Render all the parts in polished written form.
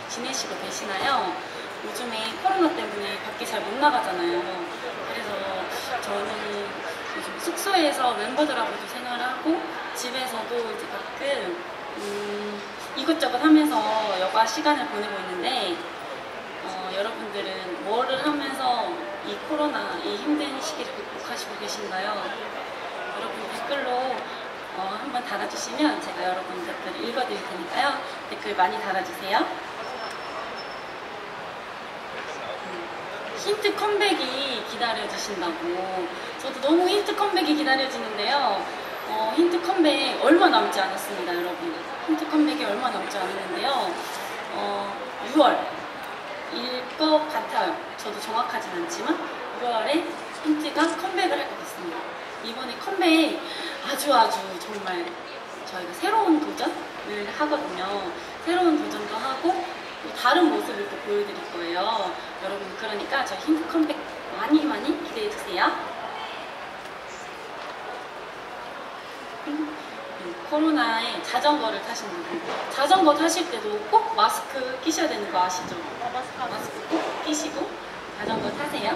지내시고 계시나요? 요즘에 코로나 때문에 밖에 잘 못 나가잖아요. 그래서 저는 요즘 숙소에서 멤버들하고도 생활하고 집에서도 이제 가끔 이것저것 하면서 여가 시간을 보내고 있는데 여러분들은 뭐를 하면서 이 코로나, 이 힘든 시기를 극복하시고 계신가요? 여러분 댓글로 한번 달아주시면 제가 여러분 댓글 읽어드릴 테니까요. 댓글 많이 달아주세요. 힌트 컴백이 기다려지신다고. 저도 너무 힌트 컴백이 기다려지는데요. 힌트 컴백 얼마 남지 않았습니다, 여러분. 힌트 컴백이 얼마 남지 않았는데요. 6월일 것 같아요. 저도 정확하진 않지만 6월에 힌트가 컴백을 할 것 같습니다. 이번에 컴백 아주 정말 저희가 새로운 도전을 하거든요. 새로운 도전도 하고 또 다른 모습을 또 보여드릴 거예요. 여러분 그러니까 저희 힌트 컴백 많이 기대해주세요. 코로나에 자전거를 타신다고. 자전거 타실 때도 꼭 마스크 끼셔야 되는 거 아시죠? 마스크 꼭 끼시고 자전거 타세요.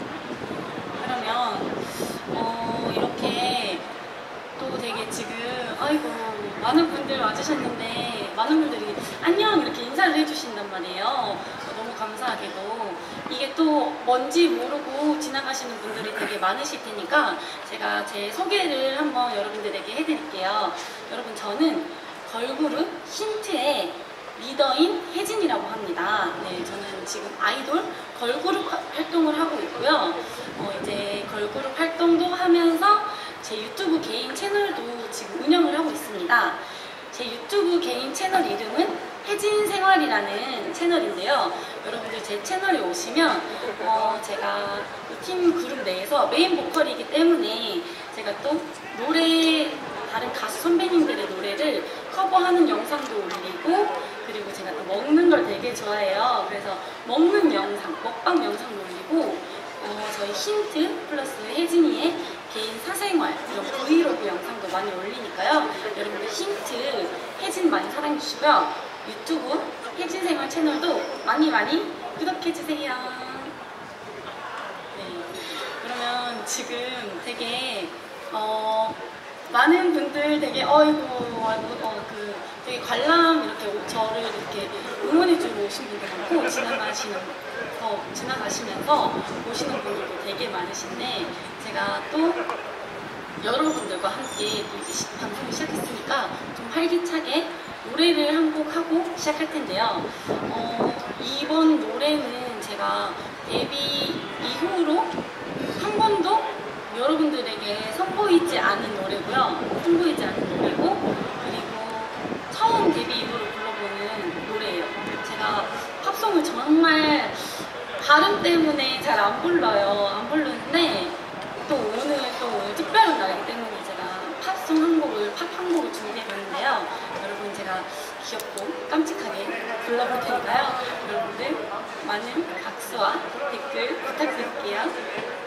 그러면 이렇게 또 되게 지금 아이고 많은 분들 와주셨는데 많은 분들이 안녕 이렇게 인사를 해주신단 말이에요. 너무 감사하게도 이게 또 뭔지 모르고 지나가시는 분들이 되게 많으실 테니까 제가 제 소개를 한번 여러분들에게 해드릴게요. 여러분 저는 걸그룹 힌트의 리더인 혜진이라고 합니다. 네, 저는 지금 아이돌 걸그룹 활동을 하고 있고요. 이제 걸그룹 활동도 하면서 제 유튜브 개인 채널도 지금 운영을 하고 있습니다. 제 유튜브 개인 채널 이름은 혜진생활이라는 채널인데요. 여러분들 제 채널에 오시면 제가 팀 그룹 내에서 메인 보컬이기 때문에 제가 또 다른 가수 선배님들의 노래를 커버하는 영상도 올리고 그리고 제가 또 먹는 걸 되게 좋아해요. 그래서 먹는 영상, 먹방 영상도 올리고 저희 힌트 플러스 혜진이의 개인 사생활 이런 브이로그 영상도 많이 올리니까요. 여러분들 힌트 혜진 많이 사랑해주시고요. 유튜브 혜진생활 채널도 많이 구독해주세요. 네, 그러면 지금 되게 많은 분들 되게 되게 관람 이렇게 저를 이렇게 응원해주고 오신 분들 많고 지나가시면서 오시는 분들도 되게 많으신데 제가 또 여러분들과 함께 또 이제 방송을 시작했으니까 좀 활기차게 노래를 한 곡 하고 시작할 텐데요. 이번 노래는 제가 데뷔 이후로 한 번도 여러분들에게 선보이지 않은 노래고요. 그리고 처음 데뷔 이후로 불러보는 노래예요. 제가 팝송을 정말 발음 때문에 잘 안 부르는데 또 오늘 특별한 날이기 때문에 제가 팝 한 곡을 준비해봤는데요. 여러분 제가 귀엽고 깜찍하게 불러볼 테니까요. 여러분들 많은 박수와 댓글 부탁드릴게요.